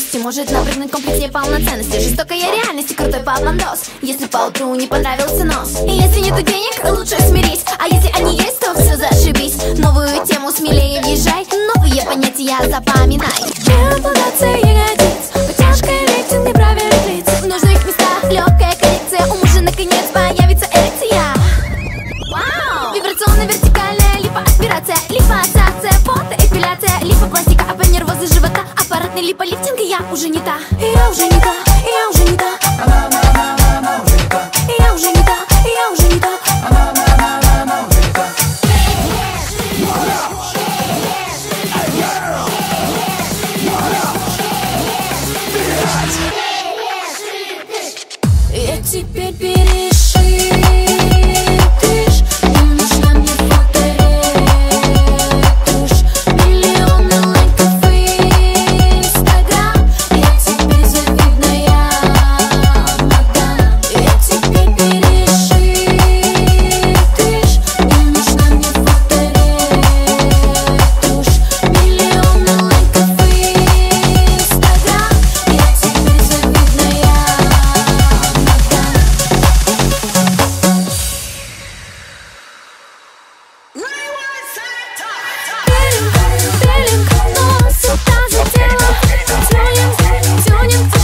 ценности может напрыгнуть комплекс неполноценности. Жестокая реальность и крутой попандос, если поутру не понравился нос. И если нету денег, лучше смирись, а если они есть, то все зашибись. Новую тему смелее въезжай, новые понятия запоминай. Ампутация ягодиц, подтяжка лифтинг неправильных лиц. В нужных местах легкая коррекция, у мужа наконец появится эрекция. Вибрационно-вертикальная липооперация, липоассоциация, фотоэпиляция, липопластика, апонервозы живота, аппаратный липолифтинг, и я уже не та, и я уже не та, и я уже не та. Она уже не та, и я уже не та, и я уже не та. Она уже не та. Я теперь перешибешь, не нужна мне фоторетушь, миллионы лайков в Инстаграм. Я теперь завидная мадам. Я теперь перешибешь, не нужна мне фоторетушь, миллионы лайков в Инстаграм. Я теперь завидная Пилинг, но сюда за телом, тюнинг,